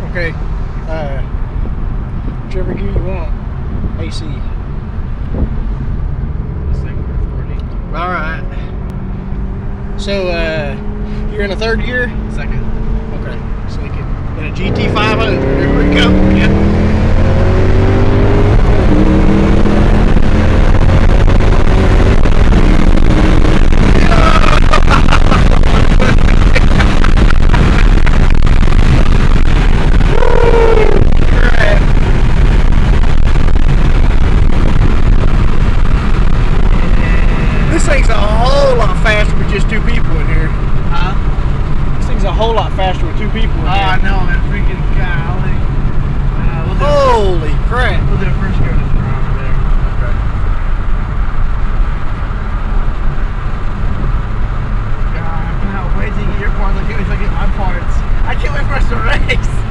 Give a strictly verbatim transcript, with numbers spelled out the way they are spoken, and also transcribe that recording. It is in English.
Okay. Uh, whichever gear you want. A C. All right. So uh, you're in a third gear? Second. Okay. Second. In a G T five hundred. Here we go. Yeah. This thing's a whole lot faster with just two people in here. Huh? This thing's a whole lot faster with two people in Oh, here. I know, man. Freaking golly. Uh, we'll do Holy it. crap. We'll do it first go to the front over there. Okay. God, I cannot wait to get your parts. I can't wait to get my parts. I can't wait for us to race.